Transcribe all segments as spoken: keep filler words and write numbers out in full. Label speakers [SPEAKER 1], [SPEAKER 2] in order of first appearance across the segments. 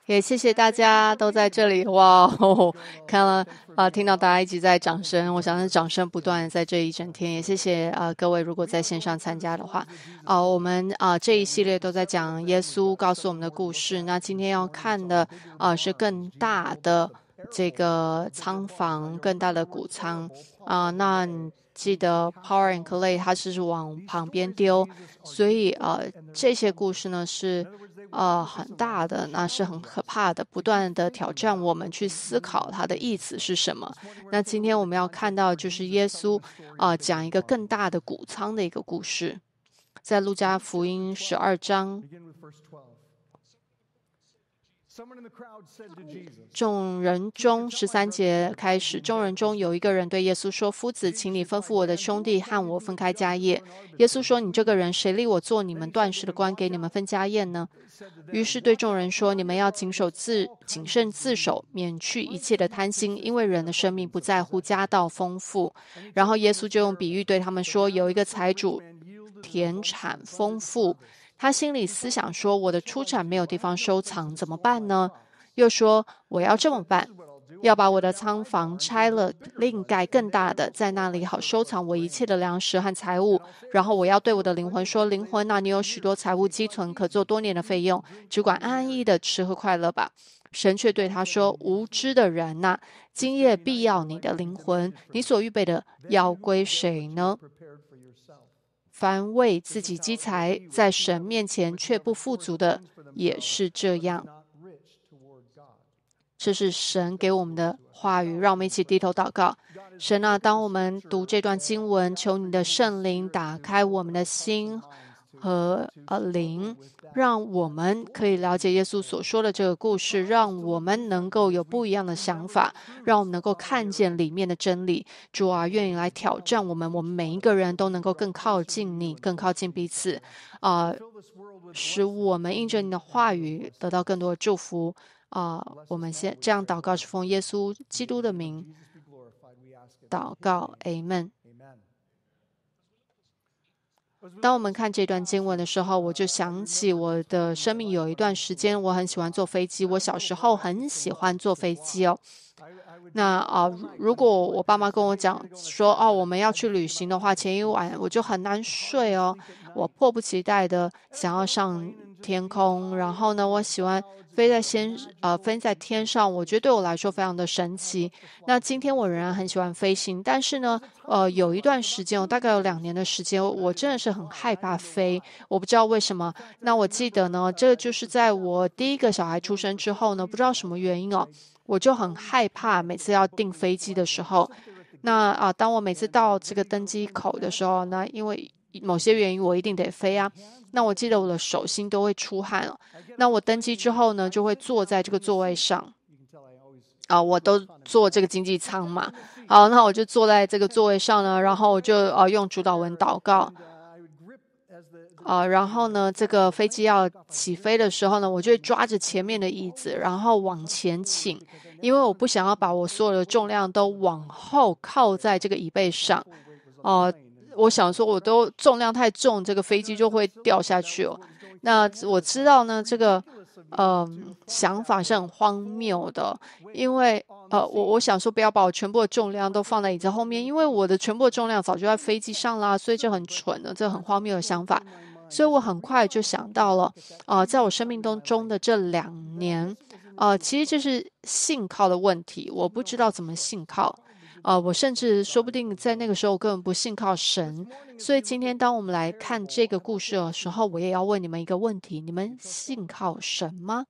[SPEAKER 1] 也谢谢大家都在这里哇哦！看了啊、呃听到大家一直在掌声，我相信掌声不断在这一整天。也谢谢啊、呃各位，如果在线上参加的话，啊、我们啊、呃这一系列都在讲耶稣告诉我们的故事。那今天要看的啊、呃是更大的这个仓房，更大的谷仓啊、那你记得 Power and Clay 它是往旁边丢，所以呃这些故事呢是。呃，很大的，那是很可怕的，不断的挑战我们去思考它的意思是什么。那今天我们要看到就是耶稣啊、呃讲一个更大的谷仓的一个故事，在路加福音十二章。众人中十三节开始，众人中有一个人对耶稣说：夫子，请你吩咐我的兄弟和我分开家业。耶稣说：你这个人，谁立我做你们断食的官，给你们分家业呢？于是对众人说：你们要谨守自谨慎自守，免去一切的贪心，因为人的生命不在乎家道丰富。然后耶稣就用比喻对他们说：有一个财主田产丰富，他心里思想说：我的出产没有地方收藏，怎么办呢？又说：我要这么办，要把我的仓房拆了，另盖更大的，在那里好收藏我一切的粮食和财物。然后我要对我的灵魂说：灵魂啊，你有许多财物积存，可做多年的费用，只管安安逸逸的吃喝快乐吧。神却对他说：无知的人呐、今夜必要你的灵魂，你所预备的要归谁呢？凡为自己积财，在神面前却不富足的，也是这样。这是神给我们的话语，让我们一起低头祷告。神啊，当我们读这段经文，求你的圣灵打开我们的心和呃灵，让我们可以了解耶稣所说的这个故事，让我们能够有不一样的想法，让我们能够看见里面的真理。主啊，愿意来挑战我们，我们每一个人都能够更靠近你，更靠近彼此，啊、呃，使我们因着你的话语得到更多的祝福。啊、呃，我们先这样祷告，是奉耶稣基督的名祷告，Amen。当我们看这段经文的时候，我就想起我的生命有一段时间，我很喜欢坐飞机。我小时候很喜欢坐飞机哦。那啊、呃如果我爸妈跟我讲说，哦，我们要去旅行的话，前一晚我就很难睡哦。我迫不及待的想要上天空，然后呢，我喜欢飞在先呃飞在天上，我觉得对我来说非常的神奇。那今天我仍然很喜欢飞行，但是呢，呃，有一段时间，我大概有两年的时间，我真的是很害怕飞，我不知道为什么。那我记得呢，这个就是在我第一个小孩出生之后呢，不知道什么原因哦，我就很害怕每次要订飞机的时候。那啊，当我每次到这个登机口的时候，那因为某些原因我一定得飞啊。那我记得我的手心都会出汗了。那我登机之后呢，就会坐在这个座位上。啊，我都坐这个经济舱嘛。好，那我就坐在这个座位上呢，然后我就呃用主导文祷告。啊，然后呢，这个飞机要起飞的时候呢，我就会抓着前面的椅子，然后往前倾，因为我不想要把我所有的重量都往后靠在这个椅背上。哦、呃我想说，我都重量太重，这个飞机就会掉下去哦。那我知道呢，这个呃想法是很荒谬的，因为呃我我想说不要把我全部的重量都放在椅子后面，因为我的全部的重量早就在飞机上啦，所以这很蠢的，这很荒谬的想法。所以我很快就想到了，呃，在我生命当中的这两年，呃，其实这是信靠的问题，我不知道怎么信靠。呃，我甚至说不定在那个时候根本不信靠神，所以今天当我们来看这个故事的时候，我也要问你们一个问题：你们信靠神吗？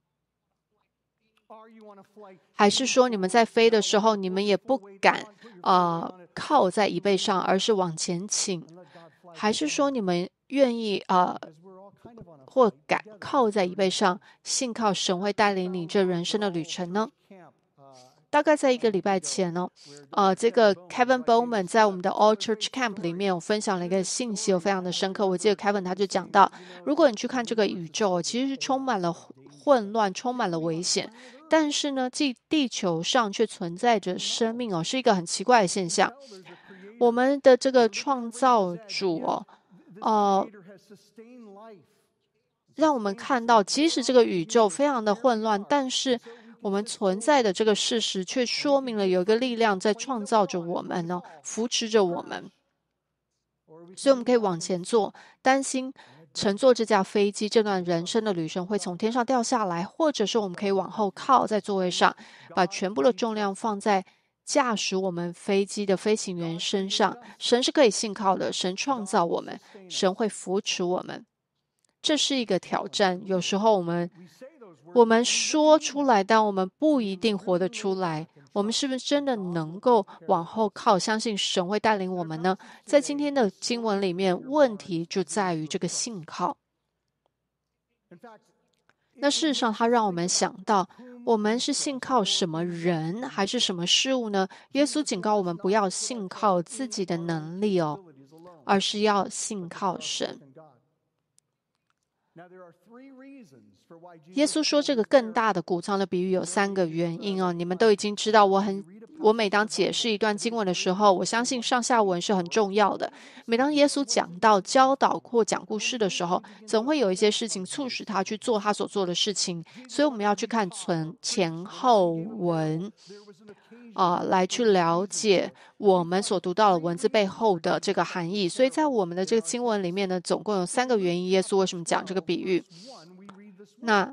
[SPEAKER 1] 还是说你们在飞的时候，你们也不敢呃靠在椅背上，而是往前倾？还是说你们愿意呃或敢靠在椅背上，信靠神会带领你这人生的旅程呢？大概在一个礼拜前呢，呃，这个 Kevin Bowman 在我们的 All Church Camp 里面，我分享了一个信息，我非常的深刻。我记得 Kevin 他就讲到，如果你去看这个宇宙，其实是充满了混乱，充满了危险，但是呢，地地球上却存在着生命哦，是一个很奇怪的现象。我们的这个创造主哦，呃， 让我们看到，即使这个宇宙非常的混乱，但是我们存在的这个事实却说明了有一个力量在创造着我们呢，扶持着我们。所以我们可以往前做，担心乘坐这架飞机这段人生的旅程会从天上掉下来，或者是我们可以往后靠在座位上，把全部的重量放在驾驶我们飞机的飞行员身上。神是可以信靠的，神创造我们，神会扶持我们。这是一个挑战，有时候我们我们说出来，但我们不一定活得出来。我们是不是真的能够往后靠，相信神会带领我们呢？在今天的经文里面，问题就在于这个信靠。那事实上，它让我们想到，我们是信靠什么人，还是什么事物呢？耶稣警告我们，不要信靠自己的能力哦，而是要信靠神。耶稣说这个更大的谷仓的比喻有三个原因哦，你们都已经知道。我很，我每当解释一段经文的时候，我相信上下文是很重要的。每当耶稣讲到教导或讲故事的时候，总会有一些事情促使他去做他所做的事情，所以我们要去看存前后文啊、呃，来去了解我们所读到的文字背后的这个含义。所以在我们的这个经文里面呢，总共有三个原因，耶稣为什么讲这个比喻。那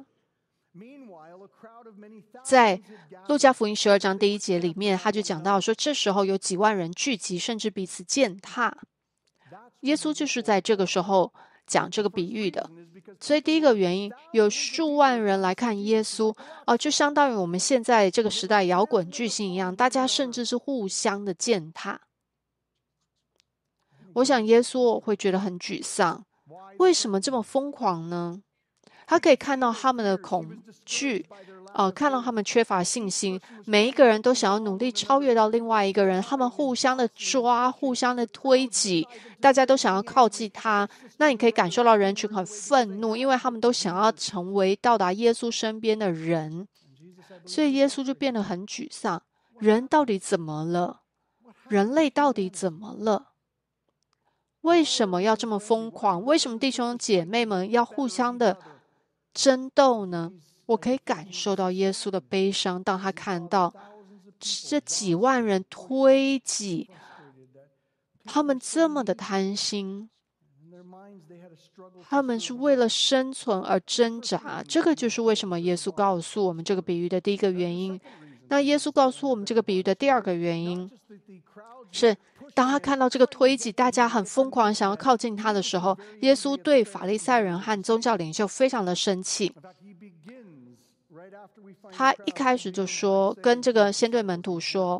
[SPEAKER 1] 在路加福音十二章第一节里面，他就讲到说，这时候有几万人聚集，甚至彼此践踏。耶稣就是在这个时候讲这个比喻的。所以第一个原因，有数万人来看耶稣，哦、呃，就相当于我们现在这个时代摇滚巨星一样，大家甚至是互相的践踏。我想耶稣会觉得很沮丧，为什么这么疯狂呢？他可以看到他们的恐惧，呃，看到他们缺乏信心，每一个人都想要努力超越到另外一个人，他们互相的抓，互相的推挤，大家都想要靠近他。那你可以感受到人群很愤怒，因为他们都想要成为到达耶稣身边的人，所以耶稣就变得很沮丧。人到底怎么了？人类到底怎么了？为什么要这么疯狂？为什么弟兄姐妹们要互相的争斗呢？我可以感受到耶稣的悲伤，当他看到这几万人推挤，他们这么的贪心，他们是为了生存而挣扎。这个就是为什么耶稣告诉我们这个比喻的第一个原因。那耶稣告诉我们这个比喻的第二个原因是，当他看到这个推挤，大家很疯狂想要靠近他的时候，耶稣对法利赛人和宗教领袖非常的生气。他一开始就说，跟这个先对门徒说，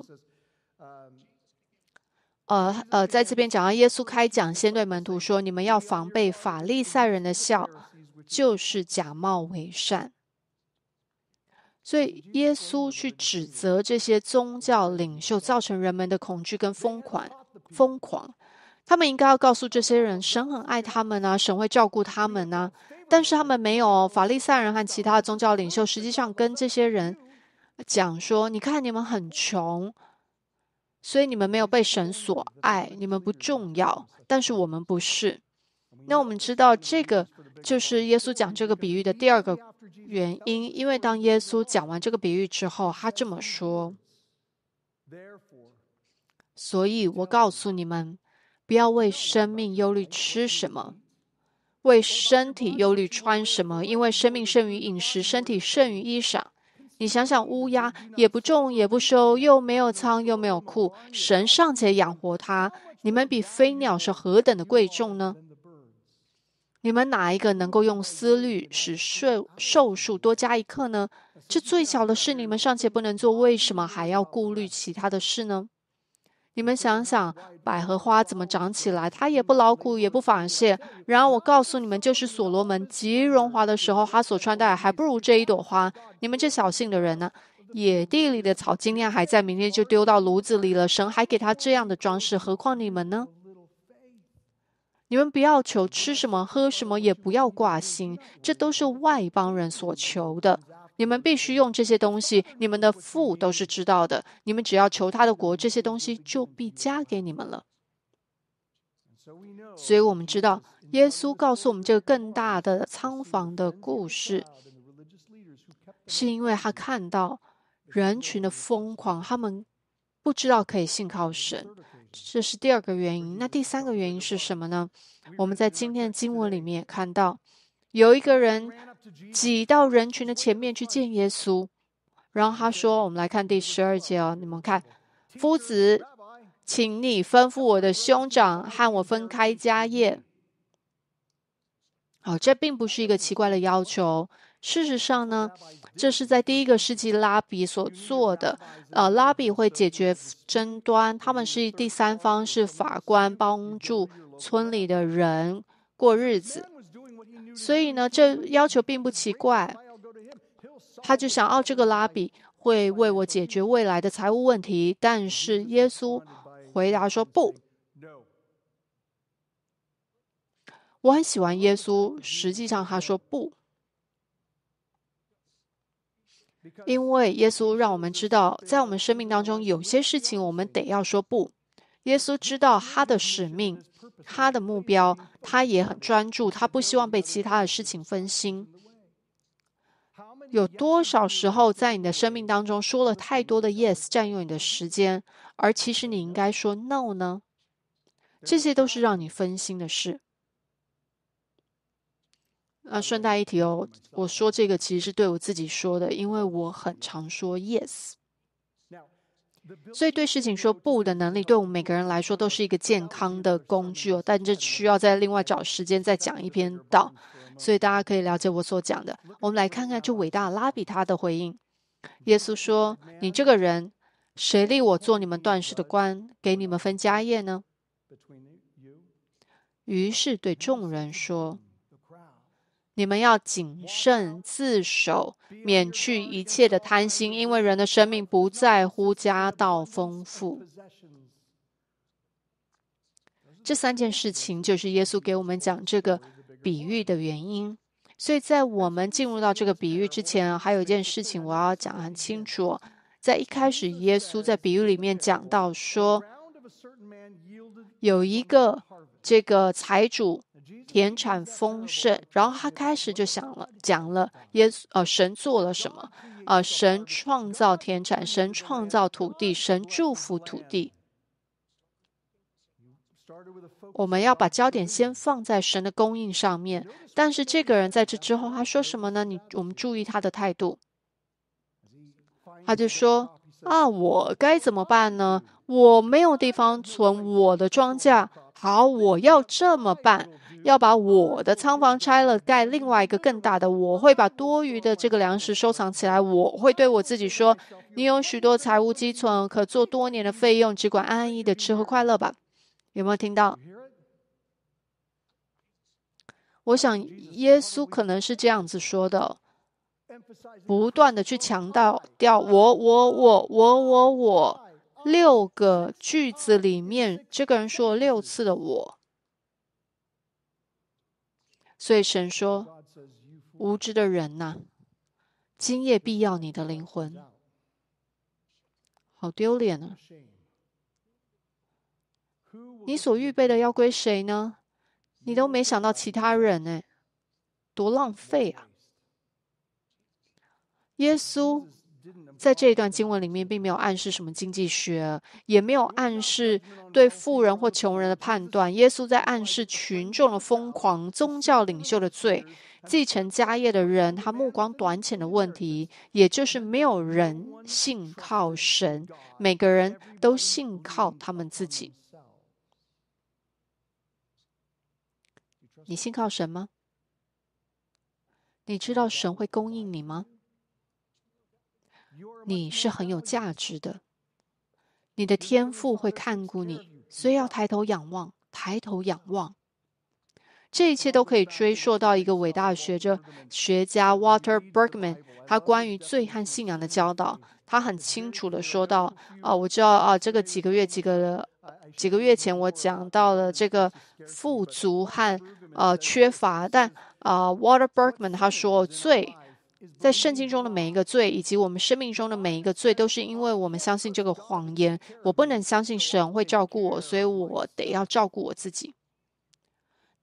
[SPEAKER 1] 呃呃，在这边讲到耶稣开讲，先对门徒说，你们要防备法利赛人的笑，就是假冒为善。所以耶稣去指责这些宗教领袖，造成人们的恐惧跟疯狂。疯狂，他们应该要告诉这些人，神很爱他们啊，神会照顾他们啊。但是他们没有哦。法利赛人和其他的宗教领袖，实际上跟这些人讲说：你看你们很穷，所以你们没有被神所爱，你们不重要。但是我们不是。那我们知道，这个就是耶稣讲这个比喻的第二个原因，因为当耶稣讲完这个比喻之后，他这么说：所以我告诉你们，不要为生命忧虑吃什么，为身体忧虑穿什么，因为生命胜于饮食，身体胜于衣裳。你想想，乌鸦也不种也不收，又没有仓又没有库，神尚且养活它，你们比飞鸟是何等的贵重呢？你们哪一个能够用思虑使寿寿数多加一刻呢？这最小的事你们尚且不能做，为什么还要顾虑其他的事呢？你们想想，百合花怎么长起来？它也不劳苦，也不纺线。然而我告诉你们，就是所罗门极荣华的时候，他所穿戴还不如这一朵花。你们这小信的人呢？野地里的草今天还在，明天就丢到炉子里了。神还给他这样的装饰，何况你们呢？你们不要求吃什么喝什么，也不要挂心，这都是外邦人所求的。你们必须用这些东西，你们的父都是知道的。你们只要求他的国，这些东西就必加给你们了。 所以我们知道，耶稣告诉我们这个更大的仓房的故事，是因为他看到人群的疯狂，他们不知道可以信靠神，这是第二个原因。那第三个原因是什么呢？我们在今天的经文里面也看到，有一个人挤到人群的前面去见耶稣，然后他说，我们来看第十二节哦，你们看，夫子，请你吩咐我的兄长和我分开家业。好，这并不是一个奇怪的要求。事实上呢，这是在第一个世纪拉比所做的。呃，拉比会解决争端，他们是第三方，是法官，帮助村里的人过日子。所以呢，这要求并不奇怪。他就想，哦，这个拉比会为我解决未来的财务问题。但是耶稣回答说不。我很喜欢耶稣，实际上他说不，因为耶稣让我们知道，在我们生命当中有些事情我们得要说不。耶稣知道他的使命，他的目标，他也很专注，他不希望被其他的事情分心。有多少时候在你的生命当中说了太多的 yes， 占用你的时间，而其实你应该说 no 呢？这些都是让你分心的事。那顺带一提哦，我说这个其实是对我自己说的，因为我很常说 yes。所以对事情说不的能力，对我们每个人来说都是一个健康的工具哦。但这需要再另外找时间再讲一篇道，所以大家可以了解我所讲的。我们来看看这伟大的拉比他的回应。耶稣说：“你这个人，谁立我做你们断事的官，给你们分家业呢？”于是对众人说：“你们要谨慎自守，免去一切的贪心，因为人的生命不在乎家道丰富。”这三件事情就是耶稣给我们讲这个比喻的原因。所以在我们进入到这个比喻之前，还有一件事情我要讲很清楚。在一开始，耶稣在比喻里面讲到说，有一个这个财主田产丰盛，然后他开始就想了，讲了耶稣呃神做了什么？呃，神创造田产，神创造土地，神祝福土地。我们要把焦点先放在神的供应上面。但是这个人在这之后，他说什么呢？你我们注意他的态度。他就说：“啊，我该怎么办呢？我没有地方存我的庄稼。好，我要这么办。”要把我的仓房拆了，盖另外一个更大的。我会把多余的这个粮食收藏起来。我会对我自己说：“你有许多财物积存，可做多年的费用，只管安安逸逸的吃喝快乐吧。”有没有听到？我想耶稣可能是这样子说的，不断的去强调掉我我我我我我六个句子里面，这个人说了六次的我。所以神说：“无知的人呐、啊，今夜必要你的灵魂。”好丢脸啊！你所预备的要归谁呢？你都没想到其他人呢，多浪费啊！耶稣在这一段经文里面并没有暗示什么经济学，也没有暗示对富人或穷人的判断。耶稣在暗示群众的疯狂、宗教领袖的罪、继承家业的人他目光短浅的问题，也就是没有人信靠神，每个人都信靠他们自己。你信靠神吗？你知道神会供应你吗？你是很有价值的，你的天父会看顾你，所以要抬头仰望，抬头仰望。这一切都可以追溯到一个伟大的学者、学家 Walter Bergman， 他关于罪和信仰的教导。他很清楚的说到，啊，我知道啊，这个几个月、几个几个月前我讲到了这个富足和呃缺乏，但啊、呃、，Walter Bergman 他说罪。在圣经中的每一个罪，以及我们生命中的每一个罪，都是因为我们相信这个谎言。我不能相信神会照顾我，所以我得要照顾我自己。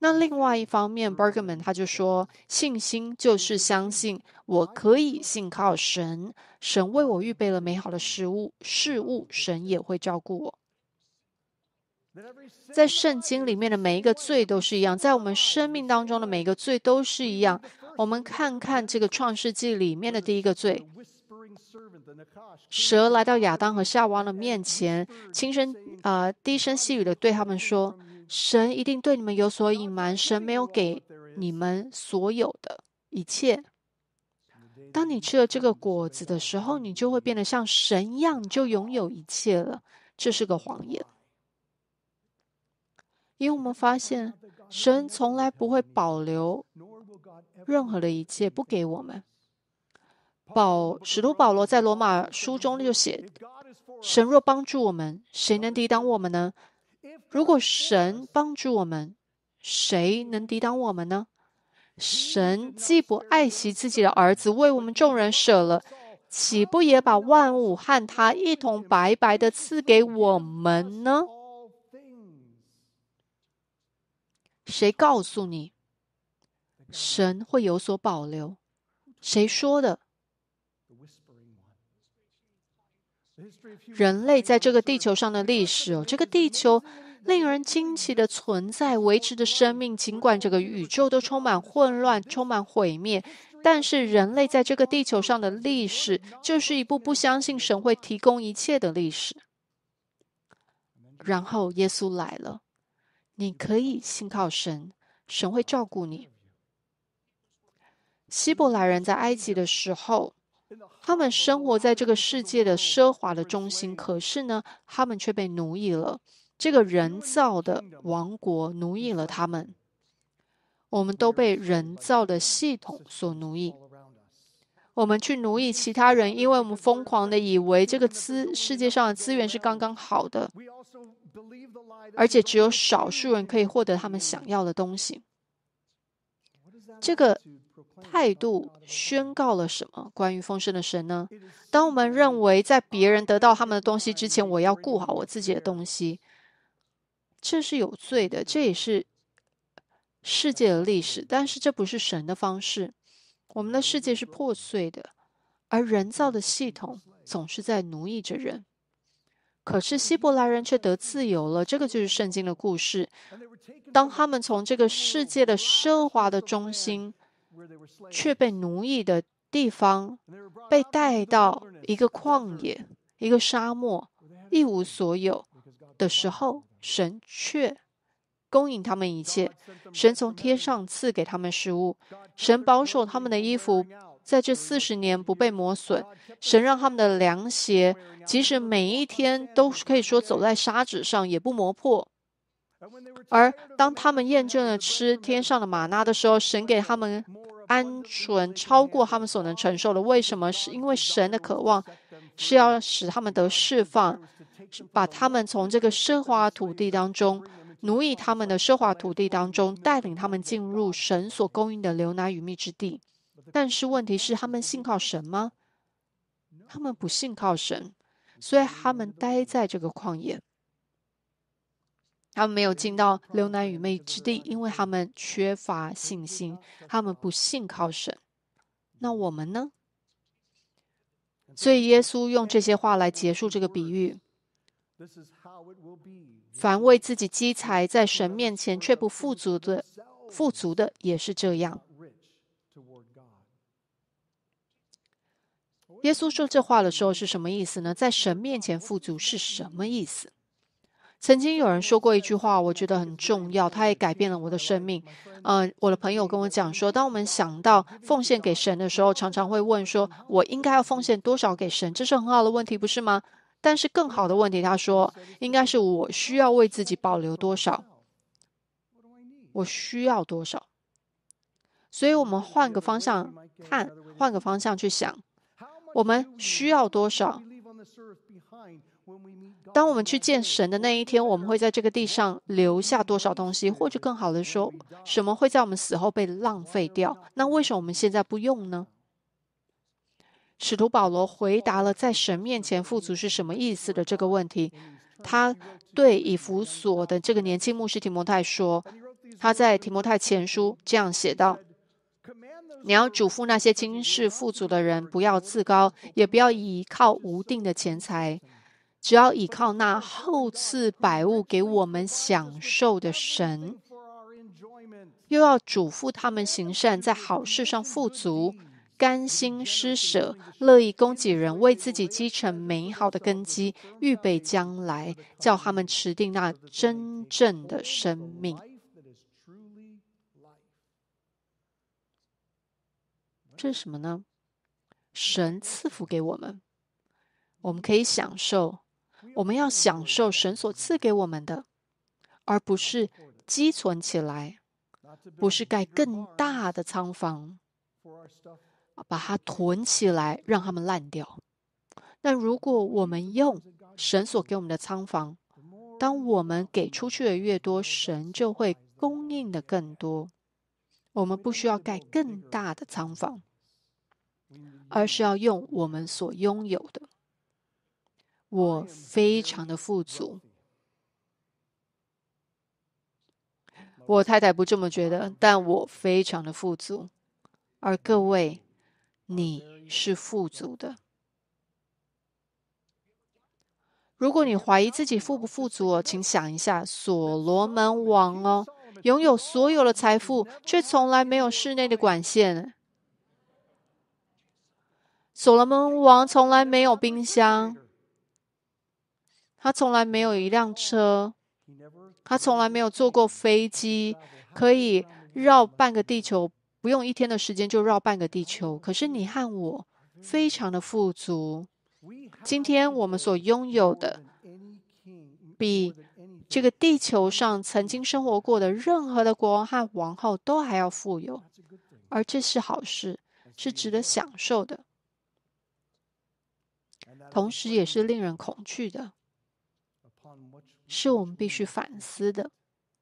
[SPEAKER 1] 那另外一方面 Bergman 他就说，信心就是相信我可以信靠神，神为我预备了美好的事物，事物神也会照顾我。在圣经里面的每一个罪都是一样，在我们生命当中的每一个罪都是一样。我们看看这个创世纪里面的第一个罪，蛇来到亚当和夏娃的面前，轻声呃低声细语的对他们说，神一定对你们有所隐瞒，神没有给你们所有的一切。当你吃了这个果子的时候，你就会变得像神一样，你就拥有一切了。这是个谎言。因为我们发现，神从来不会保留任何的一切不给我们。保使徒保罗在罗马书中就写，神若帮助我们，谁能抵挡我们呢？如果神帮助我们，谁能抵挡我们呢？神既不爱惜自己的儿子，为我们众人舍了，岂不也把万物和他一同白白的赐给我们呢？谁告诉你神会有所保留？谁说的？人类在这个地球上的历史哦，这个地球令人惊奇的存在，维持着生命。尽管这个宇宙都充满混乱，充满毁灭，但是人类在这个地球上的历史，就是一部不相信神会提供一切的历史。然后耶稣来了，你可以信靠神，神会照顾你。希伯来人在埃及的时候，他们生活在这个世界的奢华的中心，可是呢，他们却被奴役了。这个人造的王国奴役了他们。我们都被人造的系统所奴役。我们去奴役其他人，因为我们疯狂的以为这个资世界上的资源是刚刚好的，而且只有少数人可以获得他们想要的东西。这个态度宣告了什么？关于丰盛的神呢？当我们认为在别人得到他们的东西之前，我要顾好我自己的东西，这是有罪的，这也是世界的历史，但是这不是神的方式。我们的世界是破碎的，而人造的系统总是在奴役着人。可是希伯来人却得自由了，这个就是圣经的故事。当他们从这个世界的奢华的中心，却被奴役的地方，被带到一个旷野、一个沙漠，一无所有的时候，神却供应他们一切。神从天上赐给他们食物，神保守他们的衣服在这四十年不被磨损，神让他们的凉鞋即使每一天都可以说走在沙子上也不磨破。而当他们验证了吃天上的玛纳的时候，神给他们鹌鹑超过他们所能承受的。为什么？是因为神的渴望是要使他们得释放，把他们从这个奢华土地当中，奴役他们的奢华土地当中，带领他们进入神所供应的流奶与蜜之地。但是问题是，他们信靠神吗？他们不信靠神，所以他们待在这个旷野。他们没有进到流奶与蜜之地，因为他们缺乏信心，他们不信靠神。那我们呢？所以耶稣用这些话来结束这个比喻：凡为自己积财，在神面前却不富足的，富足的也是这样。耶稣说这话的时候是什么意思呢？在神面前富足是什么意思？曾经有人说过一句话，我觉得很重要，它也改变了我的生命。呃，我的朋友跟我讲说，当我们想到奉献给神的时候，常常会问说，我应该要奉献多少给神？这是很好的问题，不是吗？但是更好的问题，他说，应该是我需要为自己保留多少？我需要多少？所以我们换个方向看，换个方向去想，我们需要多少？当我们去见神的那一天，我们会在这个地上留下多少东西？或者更好的说，什么会在我们死后被浪费掉？那为什么我们现在不用呢？使徒保罗回答了在神面前富足是什么意思的这个问题。他对以弗所的这个年轻牧师提摩太说， 他在提摩太前书这样写道：你要嘱咐那些今世富足的人，不要自高，也不要依靠无定的钱财，只要依靠那厚赐百物给我们享受的神。又要嘱咐他们行善，在好事上富足，甘心施舍，乐意供给人，为自己积成美好的根基，预备将来，叫他们持定那真正的生命。这是什么呢？神赐福给我们，我们可以享受，我们要享受神所赐给我们的，而不是积存起来，不是盖更大的仓房，把它囤起来，让它们烂掉。那如果我们用神所给我们的仓房，当我们给出去的越多，神就会供应的更多。我们不需要盖更大的仓房，而是要用我们所拥有的。我非常的富足，我太太不这么觉得，但我非常的富足。而各位，你是富足的。如果你怀疑自己富不富足哦，请想一下，所罗门王哦，拥有所有的财富，却从来没有室内的管线。所罗门王从来没有冰箱，他从来没有一辆车，他从来没有坐过飞机，可以绕半个地球，不用一天的时间就绕半个地球。可是你和我非常的富足。今天我们所拥有的，比这个地球上曾经生活过的任何的国王和王后都还要富有，而这是好事，是值得享受的，同时也是令人恐惧的，是我们必须反思的。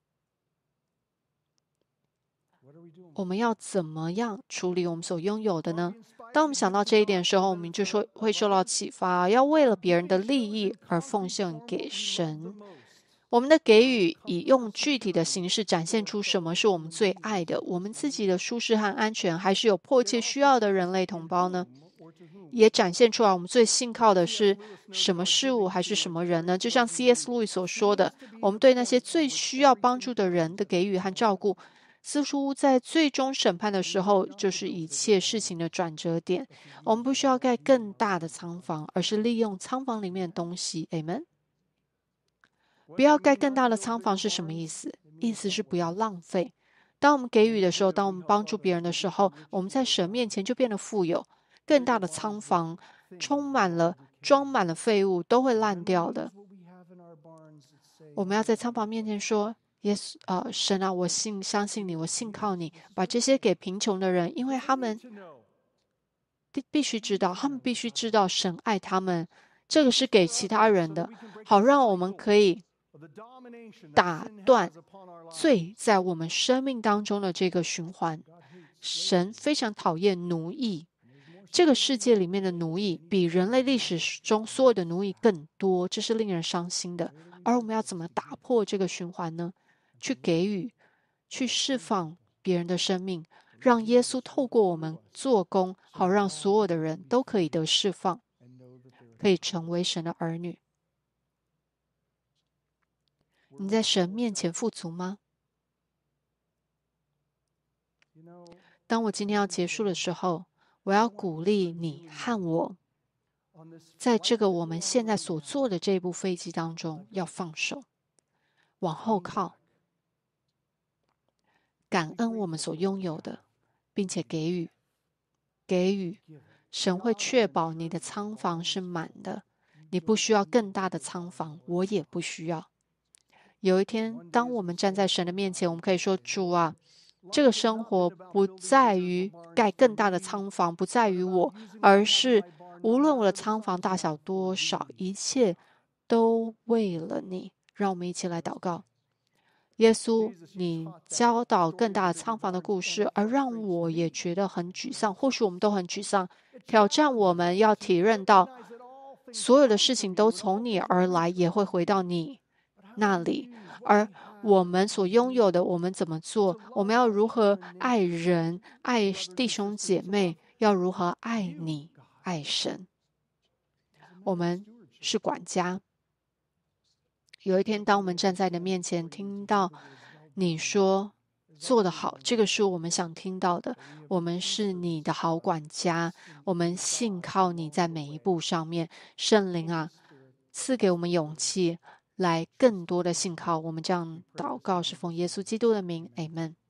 [SPEAKER 1] 我们要怎么样处理我们所拥有的呢？当我们想到这一点的时候，我们就说会受到启发，要为了别人的利益而奉献给神。我们的给予以用具体的形式展现出什么是我们最爱的，我们自己的舒适和安全，还是有迫切需要的人类同胞呢？也展现出来我们最信靠的是什么事物还是什么人呢？就像 C S 路易所说的，我们对那些最需要帮助的人的给予和照顾，似乎在最终审判的时候，就是一切事情的转折点。我们不需要盖更大的仓房，而是利用仓房里面的东西。Amen。不要盖更大的仓房是什么意思？意思是不要浪费。当我们给予的时候，当我们帮助别人的时候，我们在神面前就变得富有。更大的仓房充满了、装满了废物，都会烂掉的。我们要在仓房面前说：耶稣，呃，神啊，我信相信你，我信靠你，把这些给贫穷的人，因为他们必必须知道，他们必须知道神爱他们，这个是给其他人的，好让我们可以打断罪在我们生命当中的这个循环。神非常讨厌奴役，这个世界里面的奴役比人类历史中所有的奴役更多，这是令人伤心的。而我们要怎么打破这个循环呢？去给予，去释放别人的生命，让耶稣透过我们做工，好让所有的人都可以得释放，可以成为神的儿女。你在神面前富足吗？当我今天要结束的时候，我要鼓励你和我，在这个我们现在所坐的这部飞机当中，要放手，往后靠，感恩我们所拥有的，并且给予，给予。神会确保你的仓房是满的，你不需要更大的仓房，我也不需要。有一天，当我们站在神的面前，我们可以说：主啊，这个生活不在于盖更大的仓房，不在于我，而是无论我的仓房大小多少，一切都为了你。让我们一起来祷告。耶稣，你教导更大的仓房的故事，而让我也觉得很沮丧。或许我们都很沮丧，挑战我们要体认到，所有的事情都从你而来，也会回到你。 那里，而我们所拥有的，我们怎么做？我们要如何爱人、爱弟兄姐妹？要如何爱你、爱神？我们是管家。有一天，当我们站在你的面前，听到你说做得好，这个是我们想听到的。我们是你的好管家，我们信靠你在每一步上面。圣灵啊，赐给我们勇气，来更多的信靠。我们这样祷告，是奉耶稣基督的名，阿们。